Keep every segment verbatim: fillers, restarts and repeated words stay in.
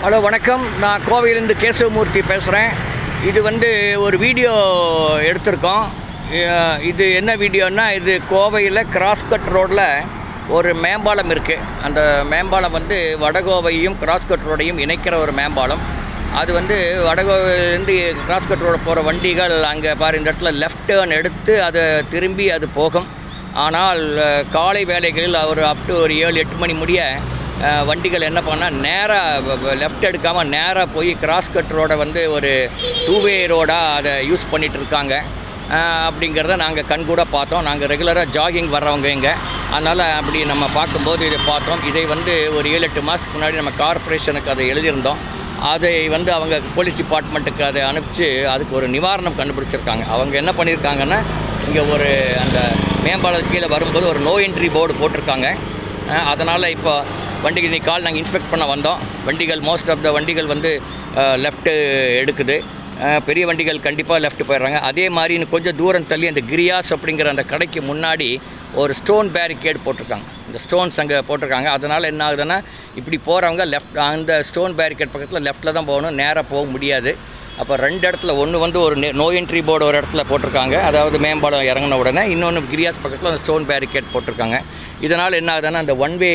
Hello வணக்கம். நான் கோவையிலேருந்து கேசவமூர்த்தி பேசுகிறேன். இது வந்து ஒரு வீடியோ எடுத்திருக்கோம். இது என்ன வீடியோன்னா, இது கோவையில் கிராஸ்கட் ரோடில் ஒரு மேம்பாலம் இருக்குது. அந்த மேம்பாலம் வந்து வடகோவையும் கிராஸ்கட் ரோடையும் இணைக்கிற ஒரு மேம்பாலம். அது வந்து வடகோவையிலேருந்து கிராஸ்கட் ரோடு போகிற வண்டிகள் அங்கே பாரு இந்த இடத்துல லெஃப்ட் டேர்ன் எடுத்து அதை திரும்பி அது போகும். ஆனால் காலை வேளைகளில் அவர் அப் டு ஒரு ஏழு எட்டு மணி முடிய வண்டிகள் என்ன பண்ணால் நேராக லெஃப்ட் எடுக்காமல் நேராக போய் கிராஸ்கட் ரோடை வந்து ஒரு டூவே ரோடாக அதை யூஸ் பண்ணிகிட்டு இருக்காங்க. அப்படிங்கிறத நாங்கள் கண்கூட பார்த்தோம். நாங்கள் ரெகுலராக ஜாகிங் வர்றவங்க இங்கே, அதனால் அப்படி நம்ம பார்க்கும்போது இதை பார்த்தோம். இதை வந்து ஒரு ஏழு எட்டு மாதத்துக்கு முன்னாடி நம்ம கார்பரேஷனுக்கு அதை எழுதியிருந்தோம். அதை வந்து அவங்க போலீஸ் டிபார்ட்மெண்ட்டுக்கு அதை அனுப்பிச்சு அதுக்கு ஒரு நிவாரணம் கண்டுபிடிச்சிருக்காங்க. அவங்க என்ன பண்ணியிருக்காங்கன்னா, இங்கே ஒரு அந்த மேம்பாலத்து கீழே வரும்போது ஒரு நோ என்ட்ரி போர்டு போட்டிருக்காங்க. அதனால் இப்போ வண்டிக்கு இன்றைக்கி கால் நாங்கள் இன்ஸ்பெக்ட் பண்ண வந்தோம். வண்டிகள் மோஸ்ட் ஆஃப் த வண்டிகள் வந்து லெஃப்ட்டு எடுக்குது. பெரிய வண்டிகள் கண்டிப்பாக லெஃப்ட் போயிடுறாங்க. அதே மாதிரி இன்னும் கொஞ்சம் தூரம் தள்ளி அந்த கிரியாஸ் அப்படிங்கிற அந்த கடைக்கு முன்னாடி ஒரு ஸ்டோன் பேரிகேட் போட்டிருக்காங்க. இந்த ஸ்டோன்ஸ் அங்கே போட்டிருக்காங்க. அதனால் என்ன ஆகுதுன்னா, இப்படி போகிறவங்க லெஃப்ட் அந்த ஸ்டோன் பேரிகேட் பக்கத்தில் லெஃப்ட்டில் தான் போகணும், நேராக போக முடியாது. அப்போ ரெண்டு இடத்துல ஒன்று வந்து ஒரு நோ என்ட்ரி போர்டு ஒரு இடத்துல போட்டிருக்காங்க, அதாவது மேம்பாலம் இறங்கின உடனே. இன்னொன்று கிரியாஸ் பக்கத்தில் அந்த ஸ்டோன் பேரிகேட் போட்டிருக்காங்க. இதனால் என்ன ஆகுதுன்னா, அந்த ஒன் வே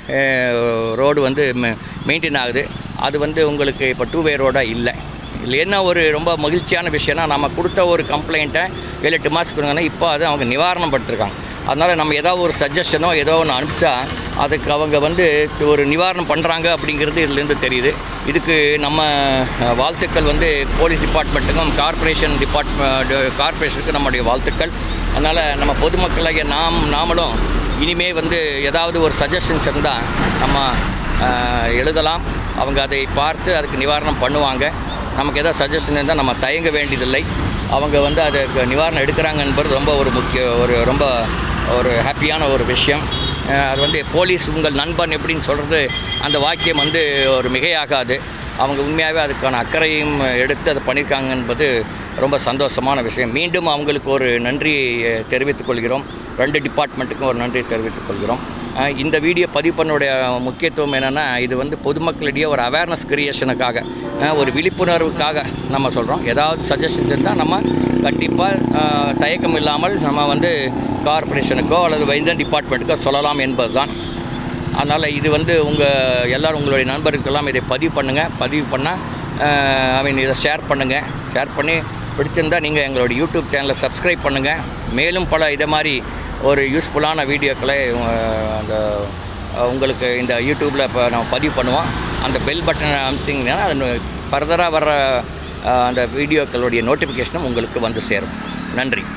ரோடு வந்து மெயின்டைன் ஆகுது. அது வந்து உங்களுக்கு இப்போ டூ வே ரோடாக இல்லை. இதில் என்ன ஒரு ரொம்ப மகிழ்ச்சியான விஷயம்னா, நம்ம கொடுத்த ஒரு கம்ப்ளைண்ட்டை ஏழு எட்டு மாதத்துக்கு இப்போ அது அவங்க நிவாரணம் படுத்திருக்காங்க. அதனால் நம்ம ஏதாவது ஒரு சஜஷனோ ஏதோ ஒன்று அனுப்பிச்சா அதுக்கு அவங்க வந்து ஒரு நிவாரணம் பண்ணுறாங்க அப்படிங்கிறது இதுலேருந்து தெரியுது. இதுக்கு நம்ம வாழ்த்துக்கள் வந்து போலீஸ் டிபார்ட்மெண்ட்டுக்கும் கார்பரேஷன் டிபார்ட்மெண்ட் கார்பரேஷனுக்கு நம்முடைய வாழ்த்துக்கள். அதனால் நம்ம பொதுமக்களாகிய நாம் நாமளும் இனிமேல் வந்து ஏதாவது ஒரு சஜஷன்ஸ் இருந்தால் நம்ம எழுதலாம். அவங்க அதை பார்த்து அதுக்கு நிவாரணம் பண்ணுவாங்க. நமக்கு எதாவது சஜஷன் இருந்தால் நம்ம தயங்க வேண்டியதில்லை. அவங்க வந்து அதுக்கு நிவாரணம் எடுக்கிறாங்க என்பது ரொம்ப ஒரு முக்கிய ஒரு ரொம்ப ஒரு ஹாப்பியான ஒரு விஷயம். அது வந்து போலீஸ் உங்கள் நண்பன் எப்படின்னு சொல்கிறது அந்த வாக்கியம் வந்து ஒரு மிகையாகாது. அவங்க உண்மையாகவே அதுக்கான அக்கறையும் எடுத்து அதை பண்ணியிருக்காங்க என்பது ரொம்ப சந்தோஷமான விஷயம். மீண்டும் அவங்களுக்கு ஒரு நன்றி தெரிவித்துக் கொள்கிறோம். ரெண்டு டிபார்ட்மெண்ட்டுக்கும் ஒரு நன்றி தெரிவித்துக் கொள்கிறோம். இந்த வீடியோ பதிவு பண்ணுடைய முக்கியத்துவம் என்னென்னா, இது வந்து பொதுமக்களிடையே ஒரு அவேர்னஸ் கிரியேஷனுக்காக, ஒரு விழிப்புணர்வுக்காக நம்ம சொல்கிறோம். ஏதாவது சஜஷன்ஸ் இருந்தால் நம்ம கண்டிப்பாக தயக்கம் இல்லாமல் நம்ம வந்து கார்பரேஷனுக்கோ அல்லது வைந்தன் டிபார்ட்மெண்ட்டுக்கோ சொல்லலாம் என்பது தான். அதனால் இது வந்து உங்கள் எல்லோரும் உங்களுடைய நண்பர்களுக்கெல்லாம் இதை பதிவு பண்ணுங்கள். பதிவு பண்ணால் ஐ மீன் இதை ஷேர் பண்ணுங்கள். ஷேர் பண்ணி பிடிச்சிருந்தால் நீங்கள் எங்களுடைய யூடியூப் சேனலை சப்ஸ்கிரைப் பண்ணுங்கள். மேலும் பல இதை மாதிரி ஒரு யூஸ்ஃபுல்லான வீடியோக்களை அந்த உங்களுக்கு இந்த யூடியூப்பில் இப்போ நம்ம பதிவு பண்ணுவோம். அந்த பெல் பட்டனை அமுத்திங்கன்னா அது ஃபர்தராக வர்ற அந்த வீடியோக்களுடைய நோட்டிஃபிகேஷனும் உங்களுக்கு வந்து சேரும். நன்றி.